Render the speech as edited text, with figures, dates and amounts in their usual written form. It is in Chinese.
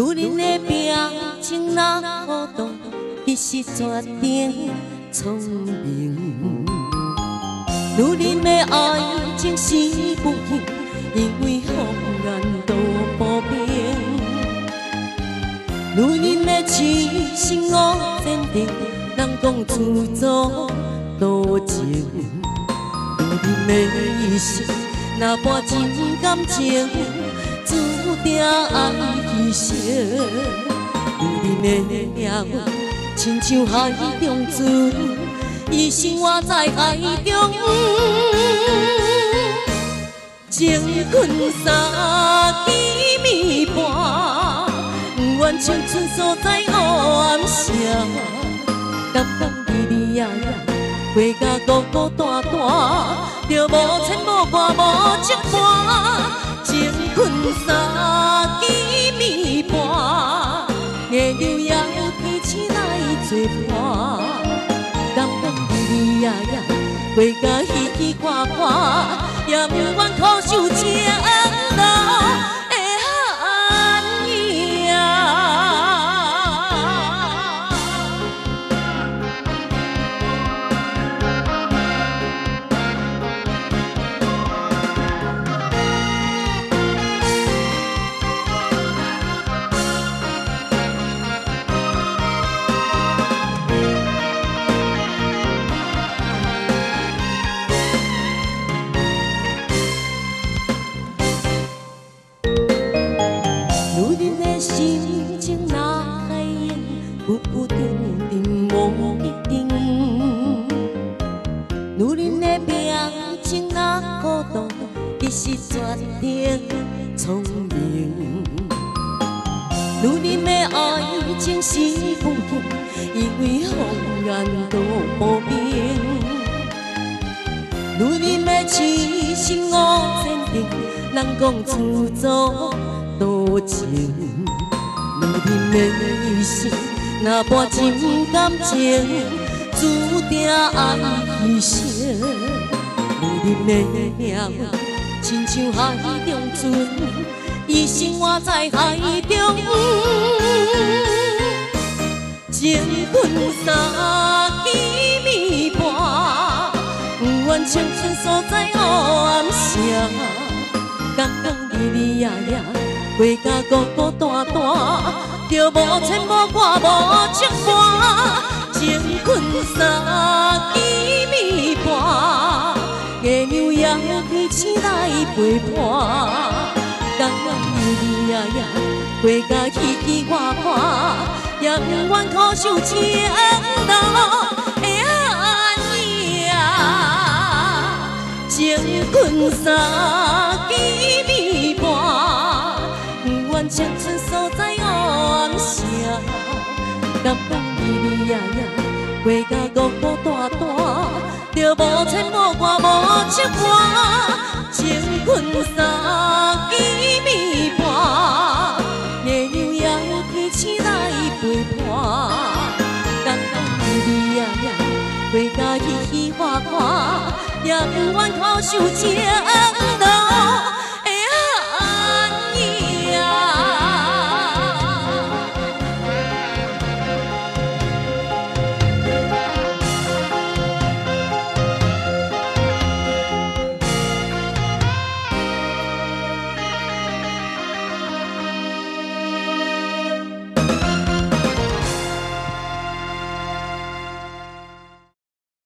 女人的表情那糊涂，其实决定聪明。女人的爱情是不幸，因为风眼都无明。女人的痴心我坚定，人讲自作多情。女人的一生若跋真感情，注定爱牺牲。女人的命运亲像海中水，一生活在海中，情困三更暝半，不愿青春所在黑暗城。甘甘离离呀呀，过甲孤孤单单，着无牵无挂无牵绊，情困三更暝半，月亮也提起来作伴。甘甘离离呀呀，过甲喜喜看看，也不愿苦守情路的寒夜。心情若海涌，浮浮沉沉无一定。女人的表情若孤独，其实决定聪明。女人的爱情是不幸，因为风眼都无明。女人的痴心我坚定，人讲自作多情。女人的一生若跋真感情，注定爱牺牲。女人的命运亲像海中水，一生活在海中，情困三更暝半，不愿青春所在黑暗城。甘甘离离呀呀，过甲孤孤单单，着无牵无挂无牵绊，情困三更暝半，月亮也提起来陪伴。甘甘离离呀呀，过甲喜喜看看，也不愿苦守情路的寒夜。情困三更暝半，不愿青春所在黑暗城。甘甘离离呀呀，过甲孤孤单单，着无牵无挂无牵绊，情困三更暝半，月亮也提起来陪伴。甘甘离离呀呀，过甲喜喜看看，也不愿苦守情路。